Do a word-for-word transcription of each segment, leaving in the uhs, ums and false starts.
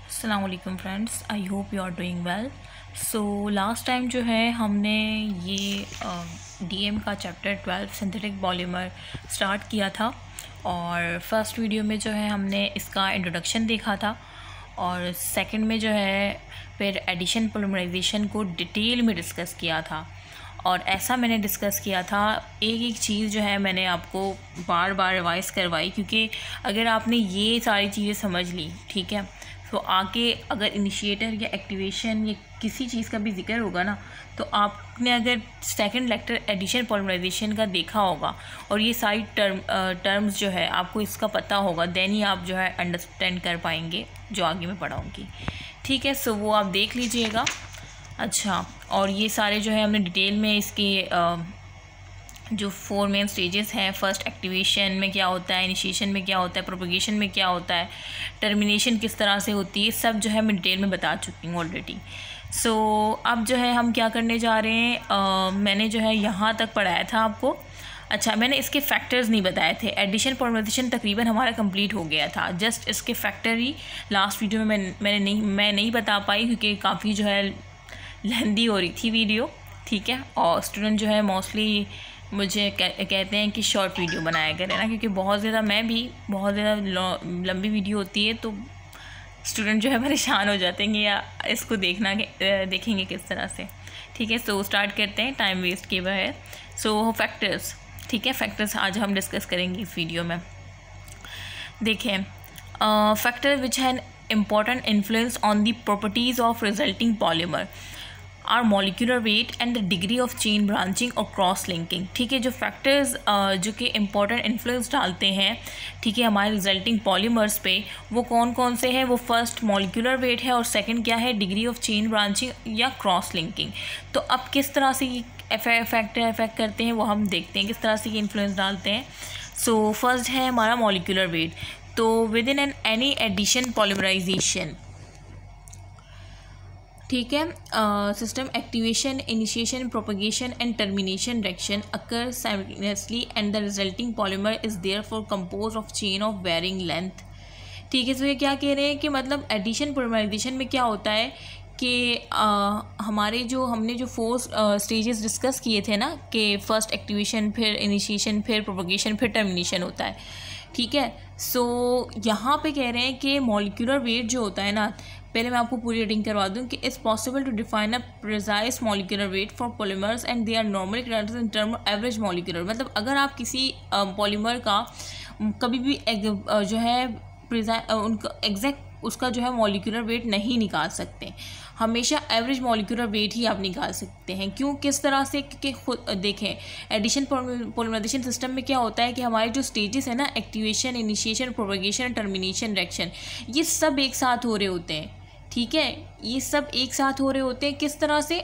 अस्सलाम वालेकुम friends, I hope you are doing well. So last time जो है हमने ये डीएम का chapter twelve synthetic polymer start किया था और फर्स्ट वीडियो में जो है हमने इसका इंट्रोडक्शन देखा था और सेकंड में जो है फिर एडिशन पॉलीमराइजेशन को डिटेल में डिस्कस किया था। और ऐसा मैंने डिस्कस किया था, एक एक चीज़ जो है मैंने आपको बार बार रिवाइज़ करवाई, क्योंकि अगर आपने ये सारी चीज़ें समझ ली, ठीक है, तो आगे अगर इनिशिएटर या एक्टिवेशन या किसी चीज़ का भी जिक्र होगा ना, तो आपने अगर सेकंड लेक्चर एडिशन पॉलीमराइजेशन का देखा होगा और ये सारी टर्म टर्म्स जो है आपको इसका पता होगा, देन ही आप जो है अंडरस्टैंड कर पाएंगे जो आगे मैं पढ़ाऊँगी। ठीक है, सो वो आप देख लीजिएगा। अच्छा, और ये सारे जो है हमने डिटेल में इसके आ, जो फोर मेन स्टेजेस हैं, फर्स्ट एक्टिवेशन में क्या होता है, इनिशिएशन में क्या होता है, प्रोपगेशन में क्या होता है, टर्मिनेशन किस तरह से होती है, सब जो है मैं डिटेल में बता चुकी हूँ ऑलरेडी। सो so, अब जो है हम क्या करने जा रहे हैं, आ, मैंने जो है यहाँ तक पढ़ाया था आपको। अच्छा, मैंने इसके फैक्टर्स नहीं बताए थे। एडिशन पॉलीमराइजेशन तकरीबन हमारा कंप्लीट हो गया था, जस्ट इसके फैक्टर ही लास्ट वीडियो में मैं मैंने नहीं मैं नहीं बता पाई, क्योंकि काफ़ी जो है लेंदी हो रही थी वीडियो। ठीक है, और स्टूडेंट जो है मोस्टली मुझे कह, कहते हैं कि शॉर्ट वीडियो बनाया करें ना, क्योंकि बहुत ज़्यादा मैं भी बहुत ज़्यादा लंबी वीडियो होती है तो स्टूडेंट जो है परेशान हो जाते हैं या इसको देखना देखेंगे किस तरह से। ठीक है, सो स्टार्ट करते हैं टाइम वेस्ट के बगैर। सो फैक्टर्स, ठीक है, फैक्टर्स आज हम डिस्कस करेंगे इस वीडियो में। देखें, factor which have important influence on the properties of resulting polymer are molecular weight and the degree of chain branching और cross linking। ठीक है, जो फैक्टर्स जो कि important influence डालते हैं, ठीक है, हमारे रिजल्टिंग पॉलीमर्स पे, वो कौन कौन से हैं? वो फर्स्ट मॉलिक्यूलर वेट है और सेकंड क्या है? डिग्री ऑफ चेन ब्रांचिंग या क्रॉस लिंकिंग। तो अब किस तरह से ये फैक्टर अफेक्ट करते हैं वो हम देखते हैं, किस तरह से ये इन्फ्लुएंस डालते हैं। सो फर्स्ट है हमारा मॉलिक्यूलर वेट। तो within an any addition polymerization, ठीक है, system activation, initiation, propagation and termination reaction occur simultaneously and the resulting polymer is therefore composed of chain of varying length. ठीक है, तो ये क्या कह रहे हैं कि मतलब एडिशन पॉलीमराइजेशन में क्या होता है कि आ, हमारे जो हमने जो फोर स्टेजेस डिस्कस किए थे ना, कि फर्स्ट एक्टिवेशन, फिर इनिशिएशन, फिर प्रोपगेशन, फिर टर्मिनेशन होता है। ठीक है, सो so, यहाँ पे कह रहे हैं कि मॉलिक्यूलर वेट जो होता है ना, पहले मैं आपको पूरी रीडिंग करवा दूँ कि it's possible to define a precise molecular weight for polymers and they are normally considered in term of average molecular. मतलब अगर आप किसी पॉलीमर का कभी भी जो है उनका एग्जैक्ट उसका जो है मॉलिक्यूलर वेट नहीं निकाल सकते, हमेशा एवरेज मॉलिक्यूलर वेट ही आप निकाल सकते हैं। क्यों, किस तरह से? क्योंकि खुद देखें, एडिशन पॉलीमराइजेशन सिस्टम में क्या होता है कि हमारे जो स्टेजेस है ना, activation, initiation, propagation, termination, reaction, ये सब एक साथ हो रहे होते हैं। ठीक है, ये सब एक साथ हो रहे होते हैं। किस तरह से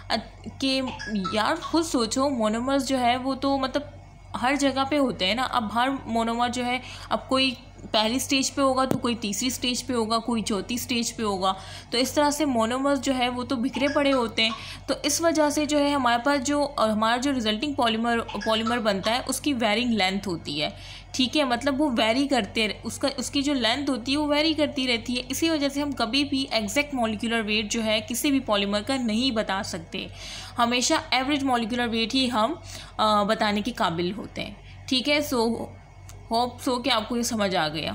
कि यार खुद सोचो, मोनोमर्स जो है वो तो मतलब हर जगह पे होते हैं ना। अब हर मोनोमर जो है, अब कोई पहली स्टेज पे होगा तो कोई तीसरी स्टेज पे होगा, कोई चौथी स्टेज पे होगा, तो इस तरह से मोनोमर्स जो है वो तो बिखरे पड़े होते हैं। तो इस वजह से जो है हमारे पास जो हमारा जो रिजल्टिंग पॉलीमर पॉलीमर बनता है उसकी वेरिंग लेंथ होती है। ठीक है, मतलब वो वेरी करते, उसका उसकी जो लेंथ होती है वो वेरी करती रहती है। इसी वजह से हम कभी भी एग्जैक्ट मॉलिक्यूलर वेट जो है किसी भी पॉलीमर का नहीं बता सकते, हमेशा एवरेज मॉलिक्यूलर वेट ही हम आ, बताने के काबिल होते हैं। ठीक है, सो होप सो कि आपको ये समझ आ गया।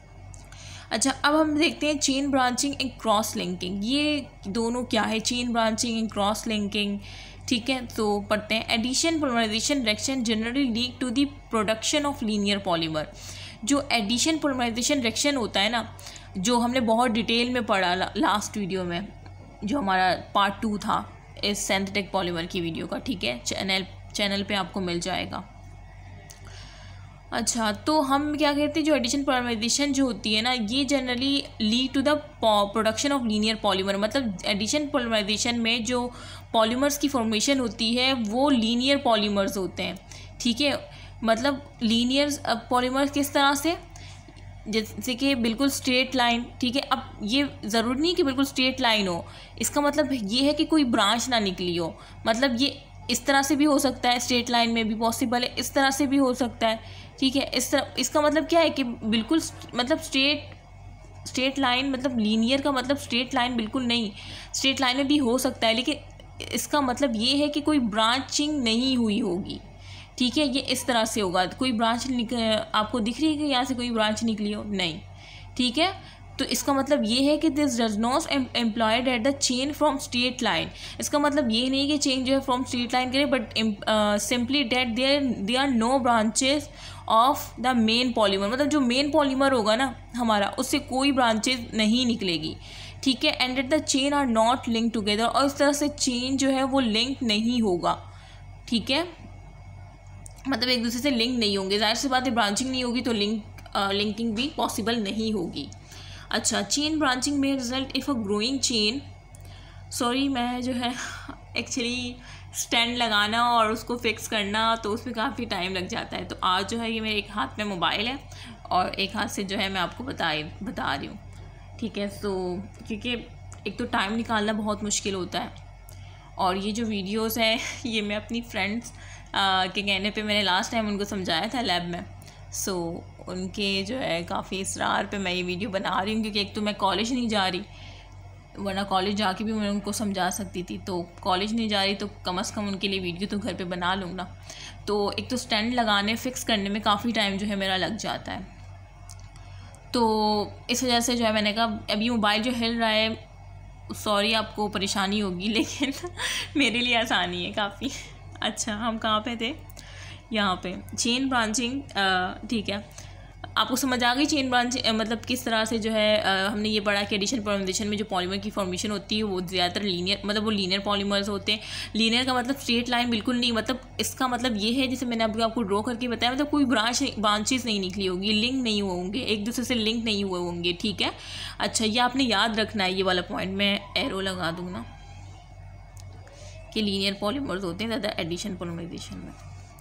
अच्छा, अब हम देखते हैं chain branching and cross linking. ये दोनों क्या है, chain branching and cross linking? ठीक है, तो पढ़ते हैं। Addition polymerization reaction generally lead to the production of linear polymer. जो एडिशन पॉलीमराइजेशन रिएक्शन होता है ना, जो हमने बहुत डिटेल में पढ़ा ला, लास्ट वीडियो में, जो हमारा पार्ट टू था इस सिंथेटिक पॉलीमर की वीडियो का। ठीक है, चैनल चैनल पे आपको मिल जाएगा। अच्छा, तो हम क्या कहते हैं, जो एडिशन पॉलीमराइजेशन जो होती है ना, ये generally lead to the production of linear polymer. मतलब एडिशन पॉलीमराइजेशन में जो पॉलीमर्स की फॉर्मेशन होती है वो लीनियर पॉलीमर्स होते हैं। ठीक है, मतलब लीनियर पॉलीमर्स किस तरह से, जैसे कि बिल्कुल स्ट्रेट लाइन। ठीक है, अब ये ज़रूरी नहीं कि बिल्कुल स्ट्रेट लाइन हो, इसका मतलब ये है कि कोई ब्रांच ना निकली हो। मतलब ये इस तरह से भी हो सकता है, स्ट्रेट लाइन में भी पॉसिबल है, इस तरह से भी हो सकता है। ठीक है, इस तरह इसका मतलब क्या है कि बिल्कुल मतलब स्ट्रेट स्ट्रेट लाइन मतलब लीनियर का मतलब स्ट्रेट लाइन बिल्कुल नहीं, स्ट्रेट लाइन में भी हो सकता है, लेकिन इसका मतलब ये है कि कोई ब्रांचिंग नहीं हुई होगी, ठीक है। ये इस तरह से होगा, कोई ब्रांच आपको दिख रही है कि यहाँ से कोई ब्रांच निकली हो, नहीं, ठीक है। तो इसका मतलब ये है कि this does not employed at the chain from straight line. इसका मतलब ये नहीं कि चेन जो है फ्रॉम स्ट्रेट लाइन करे, but simply that there they are no branches of the main polymer, मतलब जो मेन पॉलीमर होगा ना हमारा, उससे कोई ब्रांचेज नहीं निकलेगी, ठीक है। And at the chain are not link together, और इस तरह से चेन जो है वो लिंक नहीं होगा, ठीक है, मतलब एक दूसरे से लिंक नहीं होंगे। जाहिर सी बात है ब्रांचिंग नहीं होगी तो लिंक लिंकिंग भी पॉसिबल नहीं होगी। अच्छा, चेन ब्रांचिंग में result if a growing chain, sorry मैं जो है एक्चुअली स्टैंड लगाना और उसको फिक्स करना तो उसमें काफ़ी टाइम लग जाता है। तो आज जो है ये मेरे एक हाथ में मोबाइल है और एक हाथ से जो है मैं आपको बता बता रही हूँ, ठीक है। सो क्योंकि एक तो टाइम निकालना बहुत मुश्किल होता है, और ये जो वीडियोस हैं ये मैं अपनी फ्रेंड्स के कहने पे मैंने लास्ट टाइम उनको समझाया था लैब में। सो so, उनके जो है काफ़ी इसरार पे मैं ये वीडियो बना रही हूँ, क्योंकि एक तो मैं कॉलेज नहीं जा रही, वरना कॉलेज जाके भी मैं उनको समझा सकती थी, तो कॉलेज नहीं जा रही तो कम से कम उनके लिए वीडियो तो घर पे बना लूँ ना। तो एक तो स्टैंड लगाने फिक्स करने में काफ़ी टाइम जो है मेरा लग जाता है, तो इस वजह से जो है मैंने कहा अभी मोबाइल जो हिल रहा है, सॉरी आपको परेशानी होगी, लेकिन मेरे लिए आसानी है काफ़ी। अच्छा, हम कहाँ पे थे, यहाँ पे चेन ब्रांचिंग, ठीक है। आपको समझ आ गई चेन ब्रांचिंग मतलब किस तरह से जो है आ, हमने ये पढ़ा कि एडिशन पॉलीमराइजेशन में जो पॉलीमर की फॉर्मेशन होती है वो ज़्यादातर लीनियर, मतलब वो लीनियर पॉलीमर्स होते हैं। लीनियर का मतलब स्ट्रेट लाइन बिल्कुल नहीं, मतलब इसका मतलब ये है जैसे मैंने अभी आपको ड्रॉ करके बताया, मतलब कोई ब्रांच ब्रांचेस नहीं निकली होगी, लिंक नहीं हुए होंगे, एक दूसरे से लिंक नहीं हुए होंगे, ठीक है। अच्छा, ये आपने याद रखना है, ये वाला पॉइंट मैं एरो लगा दूँ ना कि लीनियर पॉलीमर्स होते हैं ज़्यादा एडिशन पॉलीमराइजेशन में।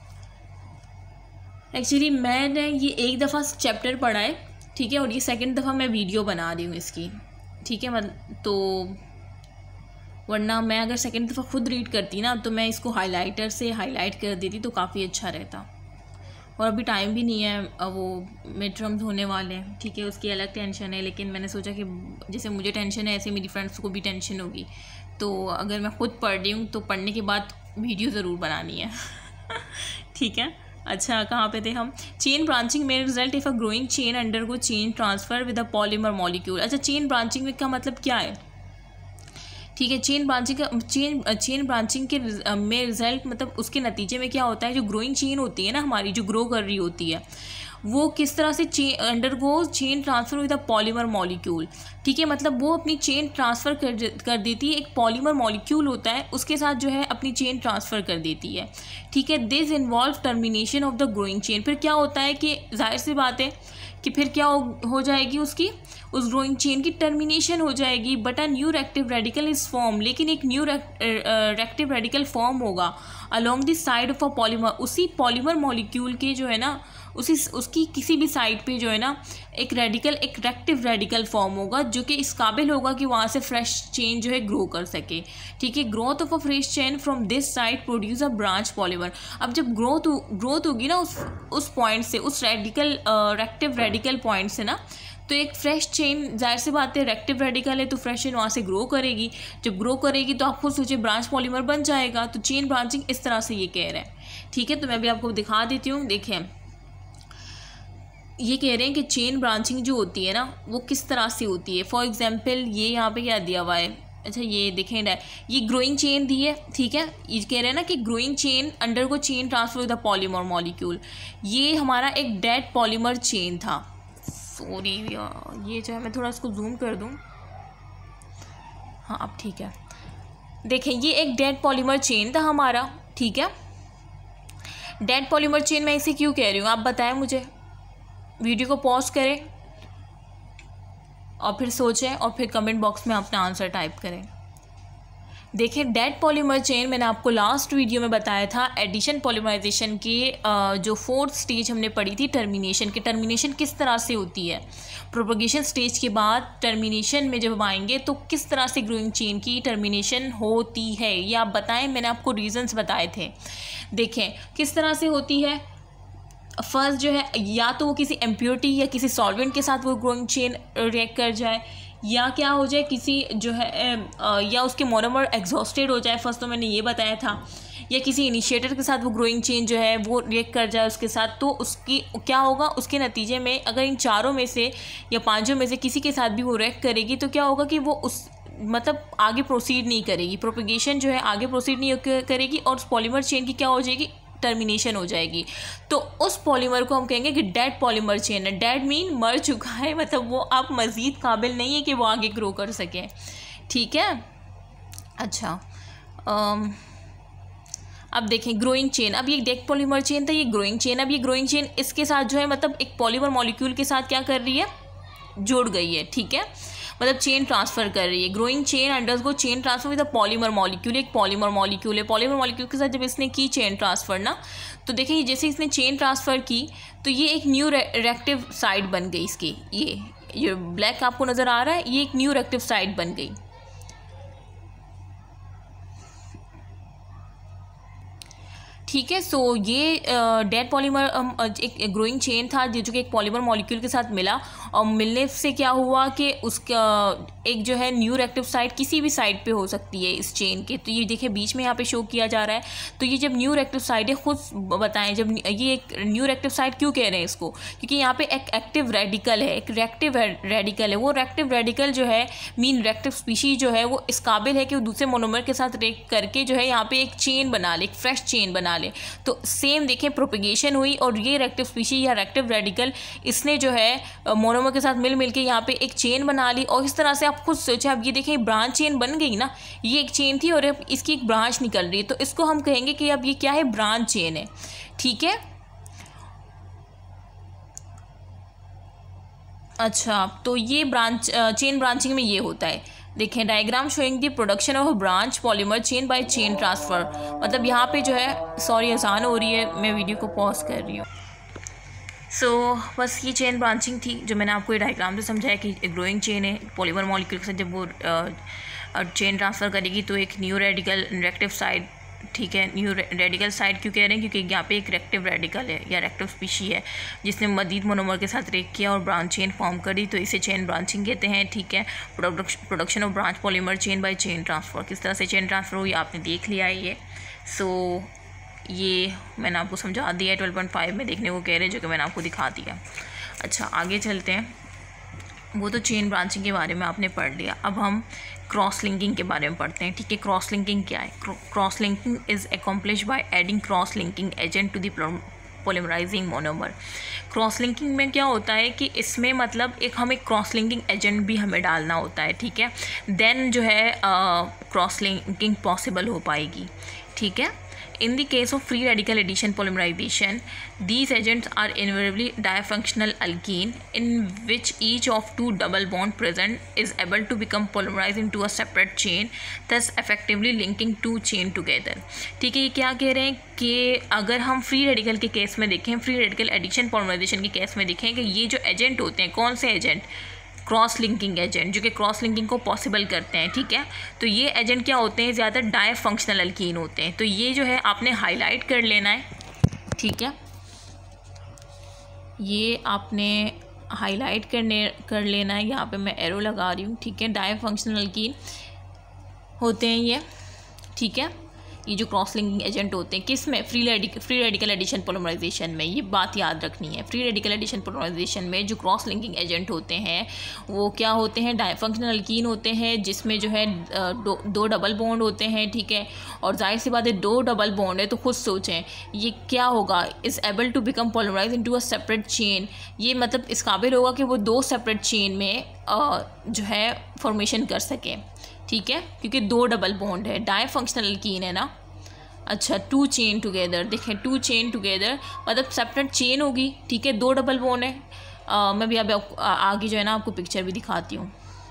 एक्चुअली मैंने ये एक दफ़ा चैप्टर पढ़ा है, ठीक है, और ये सेकंड दफ़ा मैं वीडियो बना रही हूँ इसकी, ठीक है। मतलब तो वरना मैं अगर सेकंड दफ़ा खुद रीड करती ना तो मैं इसको हाइलाइटर से हाईलाइट कर देती तो काफ़ी अच्छा रहता। और अभी टाइम भी नहीं है, वो मिड टर्म्स होने वाले हैं, ठीक है, उसकी अलग टेंशन है, लेकिन मैंने सोचा कि जैसे मुझे टेंशन है ऐसे मेरी फ्रेंड्स को भी टेंशन होगी, तो अगर मैं खुद पढ़ रही हूँ तो पढ़ने के बाद वीडियो ज़रूर बनानी है ठीक है। अच्छा, कहाँ पे थे हम, चेन ब्रांचिंग में result if a growing chain undergo chain transfer with a polymer molecule. अच्छा, चेन ब्रांचिंग का मतलब क्या है, ठीक है। चेन ब्रांचिंग का चेन चेन ब्रांचिंग के में रिजल्ट मतलब उसके नतीजे में क्या होता है, जो ग्रोइंग चेन होती है ना हमारी, जो ग्रो कर रही होती है, वो किस तरह से चे undergo chain transfer with a polymer molecule, ठीक है। मतलब वो अपनी चेन ट्रांसफ़र कर कर देती है, एक पॉलीमर मॉलिक्यूल होता है उसके साथ जो है अपनी चेन ट्रांसफ़र कर देती है, ठीक है। This involve termination of the growing chain. फिर क्या होता है कि जाहिर सी बात है कि फिर क्या हो, हो जाएगी उसकी उस ग्रोइंग चेन की टर्मिनेशन हो जाएगी, but a new reactive radical is form, लेकिन एक न्यू रेक्टिव रेडिकल फॉर्म होगा along the side of a polymer, उसी पॉलीमर मॉलिक्यूल के जो है ना उसी उसकी किसी भी साइड पे जो है ना एक रेडिकल एक रेक्टिव रेडिकल फॉर्म होगा जो कि इस काबिल होगा कि वहाँ से फ्रेश चेन जो है ग्रो कर सके, ठीक है। Growth of a fresh chain from this side produce a branch polymer. अब जब ग्रोथ ग्रोथ होगी ना उस उस पॉइंट से, उस रेडिकल रेक्टिव रेडिकल पॉइंट से ना, तो एक फ्रेश चेन, जाहिर सी बात है रेक्टिव रेडिकल है तो फ्रेश चेन वहाँ से ग्रो करेगी। जब ग्रो करेगी तो आप खुद सोचिए ब्रांच पॉलीमर बन जाएगा। तो चेन ब्रांचिंग इस तरह से ये कह रहे हैं, ठीक है। तो मैं भी आपको दिखा देती हूँ, देखें ये कह रहे हैं कि चेन ब्रांचिंग जो होती है ना वो किस तरह से होती है। फॉर एग्जांपल ये यहाँ पे क्या दिया हुआ है, अच्छा ये देखें ये ग्रोइंग चेन दी है, ठीक है। ये कह रहे हैं ना कि growing chain undergo chain transfer with the polymer molecule. ये हमारा एक डेड पॉलीमर चेन था, सॉरी ये जो है मैं थोड़ा इसको जूम कर दूँ, हाँ अब ठीक है। देखें ये एक डेड पॉलीमर चेन था हमारा, ठीक है। डेड पॉलीमर चेन मैं इसे क्यों कह रही हूँ आप बताएं मुझे, वीडियो को पॉज करें और फिर सोचें और फिर कमेंट बॉक्स में अपना आंसर टाइप करें। देखें डेड पॉलीमर चेन मैंने आपको लास्ट वीडियो में बताया था एडिशन पॉलीमराइजेशन के जो फोर्थ स्टेज हमने पढ़ी थी टर्मिनेशन की, टर्मिनेशन किस तरह से होती है। प्रोपगेशन स्टेज के बाद टर्मिनेशन में जब हम आएंगे तो किस तरह से ग्रोइंग चेन की टर्मिनेशन होती है ये आप बताएं, मैंने आपको रीजंस बताए थे। देखें किस तरह से होती है, फर्स्ट जो है या तो वो किसी इम्प्योरिटी या किसी सॉल्वेंट के साथ वो ग्रोइंग चेन रिएक्ट कर जाए, या क्या हो जाए किसी जो है या उसके मोनोमर एग्जॉस्टेड हो जाए, फर्स्ट तो मैंने ये बताया था, या किसी इनिशिएटर के साथ वो ग्रोइंग चेन जो है वो रिएक्ट कर जाए उसके साथ, तो उसकी क्या होगा, उसके नतीजे में अगर इन चारों में से या पांचों में से किसी के साथ भी वो रिएक्ट करेगी तो क्या होगा कि वो उस मतलब आगे प्रोसीड नहीं करेगी, प्रोपेगेशन जो है आगे प्रोसीड नहीं करेगी और उस पॉलीमर चेन की क्या हो जाएगी, टर्मिनेशन हो जाएगी। तो उस पॉलीमर को हम कहेंगे कि डेड पॉलीमर चेन है। डेड मीन मर चुका है, मतलब वो अब मज़ीद काबिल नहीं है कि वो आगे ग्रो कर सके। ठीक है, अच्छा um, अब देखें ग्रोइंग चेन, अब ये डेड पॉलीमर चेन था, ये ग्रोइंग चेन, अब ये ग्रोइंग चेन इसके साथ जो है मतलब एक पॉलीमर मॉलिक्यूल के साथ क्या कर रही है, जुड़ गई है। ठीक है, मतलब चेन ट्रांसफ़र कर रही है। Growing chain undergo chain transfer with a polymer molecule, एक पॉलीमर मॉलिक्यूल है। पॉलीमर मॉलिक्यूल के साथ जब इसने की चेन ट्रांसफ़र ना, तो देखिए जैसे इसने चेन ट्रांसफ़र की तो ये एक न्यू रेक्टिव साइड बन गई इसकी, ये ये ब्लैक आपको नज़र आ रहा है, ये एक न्यू रेक्टिव साइड बन गई। ठीक है, सो ये डेड पॉलीमर एक ग्रोइंग चेन था जो कि एक पॉलीमर मॉलिक्यूल के साथ मिला, और मिलने से क्या हुआ कि उसका एक जो है न्यू रेक्टिव साइड किसी भी साइड पे हो सकती है इस चेन के। तो ये देखिए बीच में यहाँ पे शो किया जा रहा है। तो ये जब न्यू रेक्टिव साइड है, खुद बताएं जब ये एक न्यू रेक्टिव साइड क्यों कह रहे हैं इसको, क्योंकि यहाँ पे एक एक्टिव रेडिकल है, एक रेक्टिव रेडिकल है। वो रेक्टिव रेडिकल जो है मीन रेक्टिव स्पीशीज जो है वो इस काबिल है कि वो दूसरे मोनोमर के साथ रिएक्ट करके जो है यहाँ पे एक चेन बना ले, एक फ्रेश चेन बना ले। तो सेम देखें प्रोपेगेशन हुई और ये रेक्टिव स्पीशीज या रेक्टिव रेडिकल इसने जो है मोनोमर के साथ मिल मिल के यहाँ पे एक चेन बना ली। और इस तरह से आप खुद सोचें, अब ये देखें ब्रांच चेन बन गई ना, ये एक चेन थी और अब इसकी एक ब्रांच निकल रही है, तो इसको हम कहेंगे कि अब ये क्या है, ब्रांच चेन है। ठीक है, अच्छा तो ये ब्रांच चेन ब्रांचिंग में ये होता है। देखें diagram showing the production of branch polymer chain by chain transfer, मतलब यहाँ पे जो है सॉरी आसान हो रही है, मैं वीडियो को पॉज कर रही हूँ। सो so, बस ये चेन ब्रांचिंग थी जो मैंने आपको ये डायग्राम से समझाया कि ग्रोइंग चेन है, पॉलीमर मॉलिक्यूल के साथ जब वो चेन ट्रांसफ़र करेगी तो एक न्यू रेडिकल रेक्टिव साइड, ठीक है, न्यू रेडिकल साइड क्यों कह रहे हैं, क्योंकि यहाँ पे एक रेक्टिव रेडिकल है या रेक्टिव स्पीशी है जिसने मजीद मोनोमर के साथ रिएक्ट किया और ब्रांच चेन फॉर्म करी, तो इसे चेन ब्रांचिंग कहते हैं। ठीक है, production of branch polymer chain by chain transfer, किस तरह से चेन ट्रांसफ़र हुई आपने देख लिया है ये। सो so, ये मैंने आपको समझा दिया है, ट्वेल्व पॉइंट फाइव में देखने को कह रहे हैं जो कि मैंने आपको दिखा दिया। अच्छा आगे चलते हैं, वो तो चेन ब्रांचिंग के बारे में आपने पढ़ लिया, अब हम क्रॉस लिंकिंग के बारे में पढ़ते हैं। ठीक है, क्रॉस लिंकिंग क्या है, cross linking is accomplish by adding cross linking agent to the polymerizing monomer. Cross linking में क्या होता है कि इसमें मतलब एक हमें क्रॉस लिंकिंग एजेंट भी हमें डालना होता है। ठीक है, देन जो है क्रॉस लिंकिंग पॉसिबल हो पाएगी। ठीक है, in the case of free radical addition polymerization, these agents are invariably difunctional alkene in which each of two double bond present is able to become polymerized into a separate chain, thus effectively linking two chain together। ठीक है, ये क्या कह रहे हैं कि अगर हम फ्री रेडिकल के केस में देखें, फ्री रेडिकल एडिशन पॉलीमराइजेशन के केस में देखें कि ये जो एजेंट होते हैं, कौन से एजेंट, क्रॉस लिंकिंग एजेंट जो कि क्रॉस लिंकिंग को पॉसिबल करते हैं। ठीक है, तो ये एजेंट क्या होते हैं, ज़्यादा डाई फंक्शनल अल्कीन होते हैं। तो ये जो है आपने हाईलाइट कर लेना है। ठीक है, ये आपने हाईलाइट करने कर लेना है, यहाँ पे मैं एरो लगा रही हूँ। ठीक है, डाई फंक्शनल अल्कीन होते हैं ये। ठीक है, ये जो क्रॉस लिंकिंग एजेंट होते हैं किस में, free radical free radical addition polymerization में, ये बात याद रखनी है। फ्री रेडिकल एडिशन पोलीमराइजेशन में जो क्रॉस लिंकिंग एजेंट होते हैं वो क्या होते हैं, डायफंक्शनल अल्कीन होते हैं जिसमें जो है दो, दो डबल बॉन्ड होते हैं। ठीक है, और जाहिर सी बात है दो डबल बॉन्ड है तो खुद सोचें ये क्या होगा, is able to become polymerize into a separate chain. ये मतलब इस काबिल होगा कि वो दो सेपरेट चेन में जो है फॉर्मेशन कर सकें। ठीक है, क्योंकि दो डबल बॉन्ड है, डाई फंक्शनल अल्कीन है ना। अच्छा, टू चेन टुगेदर, देखें टू चेन टुगेदर मतलब सेपरेट चेन होगी। ठीक है, दो डबल बॉन्ड है। आ, मैं भी अब आगे जो है ना आपको पिक्चर भी दिखाती हूँ।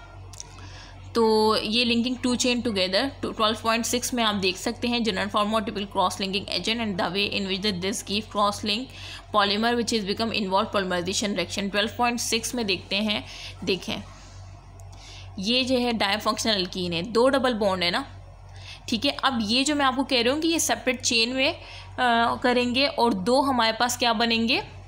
तो ये linking two chain together twelve point six में आप देख सकते हैं, general form of typical cross linking agent and the way in which this give cross link polymer which is become involve polymerization reaction. Twelve point six में देखते हैं, देखें ये जो है डाई फंक्शनल अल्कीन है, दो डबल बॉन्ड है ना। ठीक है, अब ये जो मैं आपको कह रही हूँ कि ये सेपरेट चेन में आ, करेंगे और दो हमारे पास क्या बनेंगे,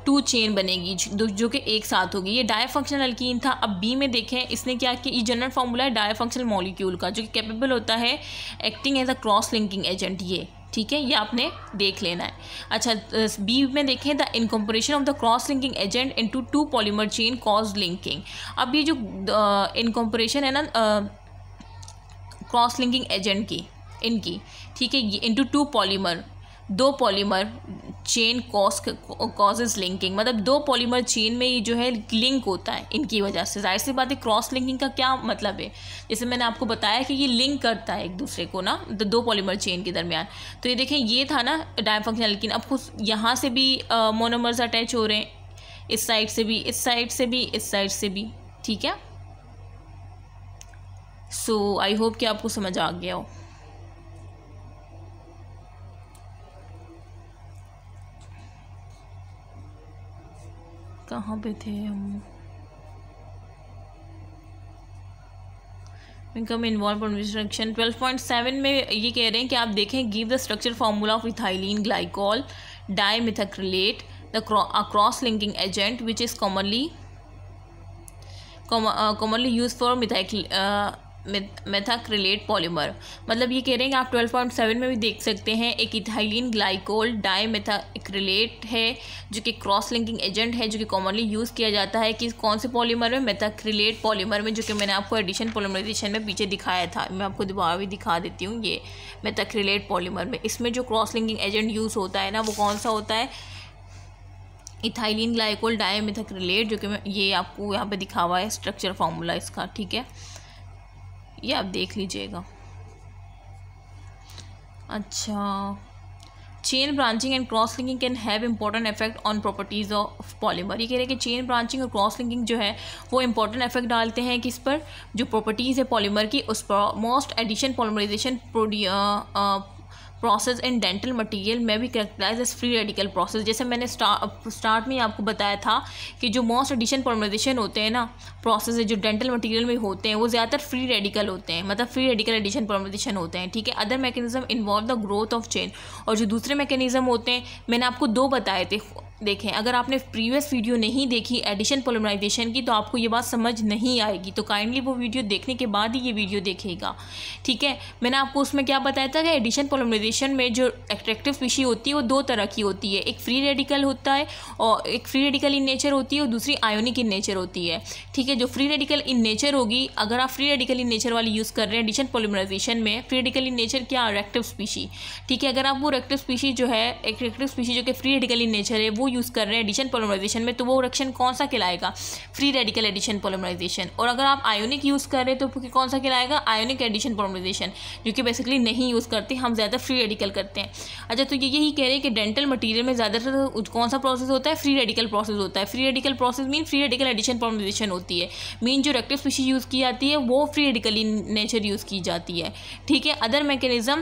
टू चेन बनेगी जो, जो कि एक साथ होगी। ये डायफंक्शनल अल्कीन था। अब बी में देखें इसने क्या किया, ये जनरल फार्मूला है डायफंक्शनल मॉलिक्यूल का जो कि कैपेबल होता है acting as a cross linking agent. ये ठीक है, ये आपने देख लेना है। अच्छा, बी में देखें the incorporation of the cross linking agent into two polymer chain cause linking. अब ये जो इनकॉर्पोरेशन है ना क्रॉस लिंकिंग एजेंट की, इनकी ठीक है, ये इनटू टू पॉलीमर, दो polymer chain cause causes linking, मतलब दो पॉलीमर चेन में ये जो है लिंक होता है इनकी वजह से। जाहिर सी बात है क्रॉस लिंकिंग का क्या मतलब है, जैसे मैंने आपको बताया कि ये लिंक करता है एक दूसरे को ना दो पॉलीमर चेन के दरमियान। तो ये देखें ये था ना डायफंक्शनल अल्कीन। अब कुछ यहाँ से भी मोनोमर्स अटैच हो रहे हैं, इस साइड से भी, इस साइड से भी, इस साइड से भी, ठीक है। सो आई होप कि आपको समझ आ गया हो। कहाँ पे थे हम, इनकम involve reaction twelve point seven में ये कह रहे हैं कि आप देखें give the structure formula of ethylene glycol dimethylate the cross linking agent which is commonly commonly use for methyl methacrylate polymer. मतलब ये कह रहे हैं कि आप ट्वेल्व पॉइंट सेवन में भी देख सकते हैं एक इथाइलिन ग्लाइकोल डाइमेथाक्रिलेट है जो कि क्रॉस लिंकिंग एजेंट है जो कि कॉमनली यूज़ किया जाता है कि कौन से पॉलीमर में, मेथाक्रिलेट पॉलीमर में, जो कि मैंने आपको एडिशन पॉलीमराइजेशन में पीछे दिखाया था। मैं आपको दोबारा भी दिखा देती हूँ। ये मेथाक्रिलेट पॉलीमर में इसमें जो क्रॉस लिंकिंग एजेंट यूज़ होता है ना वो कौन सा होता है, इथाइलिन ग्लाइकोल डाइमेथाक्रिलेट, जो कि मैं ये आपको यहाँ पे दिखा हुआ है स्ट्रक्चर फार्मूला इसका, ठीक है, ये आप देख लीजिएगा। अच्छा, chain branching and cross linking can have important effect on properties of polymer. ये कह रहे हैं कि चेन ब्रांचिंग और क्रॉस लिंकिंग जो है वो इंपॉर्टेंट इफेक्ट डालते हैं किस पर, जो प्रॉपर्टीज़ है पॉलीमर की उस पर। Most addition polymerization process in dental material में भी characterize as free radical process. जैसे मैंने स्टार्ट स्टार्ट में आपको बताया था कि जो मोस्ट एडिशन पॉलीमराइजेशन होते हैं ना प्रोसेस है जो डेंटल मटेरियल में होते हैं वो ज़्यादातर फ्री रेडिकल होते हैं, मतलब फ्री रेडिकल एडिशन पॉलीमराइजेशन होते हैं, ठीक है। Other mechanism involve the growth of chain, और जो दूसरे मैकेनिज्म होते हैं मैंने आपको दो बताए थे। देखें, अगर आपने प्रीवियस वीडियो नहीं देखी एडिशन पॉलीमराइजेशन की तो आपको ये बात समझ नहीं आएगी, तो काइंडली वो वीडियो देखने के बाद ही ये वीडियो देखेगा, ठीक है। मैंने आपको उसमें क्या बताया था कि एडिशन पॉलीमराइजेशन में जो एट्रैक्टिव स्पीशी होती है वो दो तरह की होती है, एक फ्री रेडिकल होता है और एक फ्री रेडिकल इन नेचर होती है और दूसरी आयोनिक इन नेचर होती है, ठीक है। जो फ्री रेडिकल इन नेचर होगी, अगर आप फ्री रेडिकल इन नेचर वाली यूज़ कर रहे हैं एडिशन पॉलीमराइजेशन में, फ्री रेडिकल इन नेचर क्या, रेक्टिव स्पीशी, ठीक है। अगर आप वो रेक्टिव स्पीशी जो है एक रेक्टिव स्पीशी जो कि फ्री रेडिकल इन नेचर है वो यूज़ कर रहे हैं एडिशन पॉलीमराइजेशन में, तो वो रिएक्शन कौन सा कहलाएगा, फ्री रेडिकल एडिशन पॉलीमराइजेशन। और अगर आप आयोनिक यूज़ कर रहे हैं तो कौन सा कहलाएगा, आयोनिक एडिशन पॉलीमराइजेशन, जो कि बेसिकली नहीं यूज़ करते, हम ज़्यादा फ्री रेडिकल करते हैं। अच्छा, तो ये यही कह रहे हैं कि डेंटल मटीरियल में ज़्यादातर कौन सा प्रोसेस होता है, फ्री रेडिकल प्रोसेस होता है। Free radical process mean free radical addition polymerization होती है, मीन जो रेक्टिव स्पीशी यूज़ की जाती है वो free radical in nature use की जाती है, ठीक है। Other mechanism